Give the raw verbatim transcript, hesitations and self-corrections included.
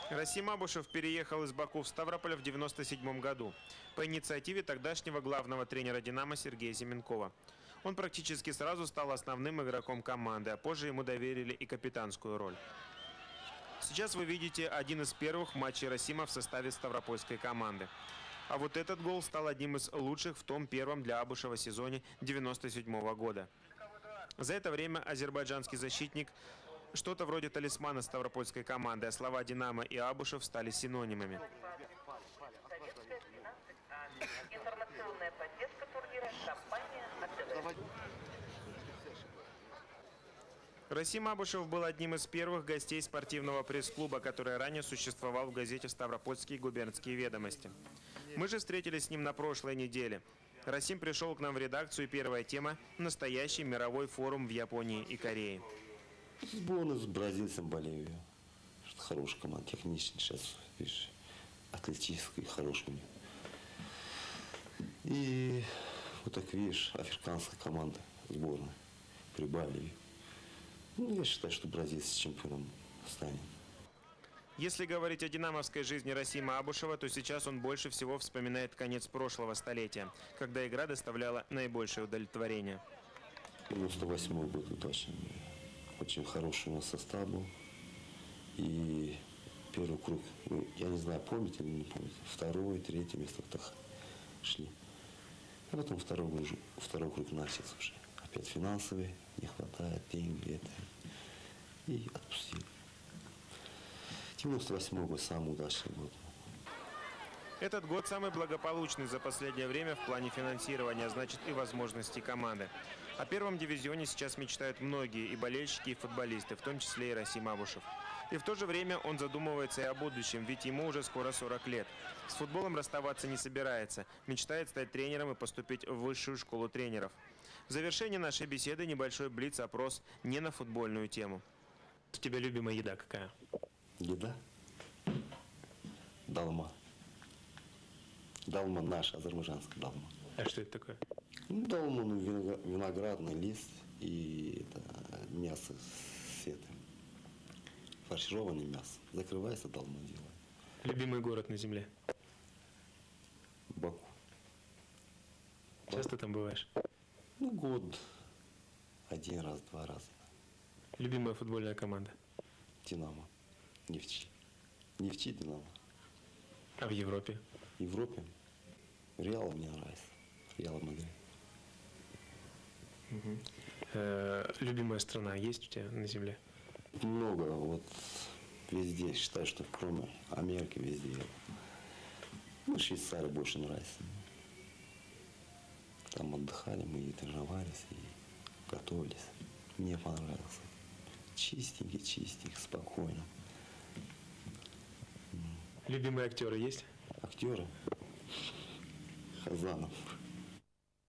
Расим Абушев переехал из Баку в Ставрополь в девяносто седьмом году по инициативе тогдашнего главного тренера «Динамо» Сергея Зименкова. Он практически сразу стал основным игроком команды, а позже ему доверили и капитанскую роль. Сейчас вы видите один из первых матчей Расима в составе ставропольской команды. А вот этот гол стал одним из лучших в том первом для Абушева сезоне девяносто седьмого года. За это время азербайджанский защитник что-то вроде талисмана ставропольской команды, а слова «Динамо» и Абушев стали синонимами. Информационная поддержка турнира компания «АТВ». Расим Абушев был одним из первых гостей спортивного пресс-клуба, который ранее существовал в газете «Ставропольские губернские ведомости». Мы же встретились с ним на прошлой неделе. Расим пришел к нам в редакцию, и первая тема – настоящий мировой форум в Японии и Корее. Сборная с бразильцем болею. Хорошая команда, техничная сейчас, видишь, атлетическая, хорошая у них. И вот так видишь, африканская команда сборная прибавили. Ну, я считаю, что бразильцы чемпионом станет. Если говорить о динамовской жизни Расима Абушева, то сейчас он больше всего вспоминает конец прошлого столетия, когда игра доставляла наибольшее удовлетворение. девяносто восьмой год, это очень, очень хороший у нас состав был. И первый круг, ну, я не знаю, помните или не помните, второй, третье место так шли. А потом второй, уже, второй круг начался уже. Опять финансовые, не хватает, деньги, это. И отпустили. девяносто восьмой год самый удачный год. Этот год самый благополучный за последнее время в плане финансирования, а значит и возможностей команды. О первом дивизионе сейчас мечтают многие и болельщики, и футболисты, в том числе и Расим Абушев. И в то же время он задумывается и о будущем, ведь ему уже скоро сорок лет. С футболом расставаться не собирается, мечтает стать тренером и поступить в высшую школу тренеров. В завершении нашей беседы небольшой блиц-опрос не на футбольную тему. У тебя любимая еда какая? Еда? Долма. Долма наша, азербайджанская долма. А что это такое? Ну, долма, ну, виноградный лист и это, мясо с этим. Фаршированное мясо. Закрывается, долма делает. Любимый город на земле? Баку. Часто там бываешь? Ну, год. Один раз, два раза. Любимая футбольная команда? Динамо. Нефти. Нефти, Динамо. А в Европе? В Европе Реал мне нравится. Реал Мадрид. Угу. Э, любимая страна есть у тебя на земле? Много. Вот везде. Считаю, что кроме Америки везде. Ну, Швейцария больше нравится. Там отдыхали, мы и тренировались, и готовились. Мне понравилось. Чистенький, чистенький, спокойно. Любимые актеры есть? Актеры? Хазанов.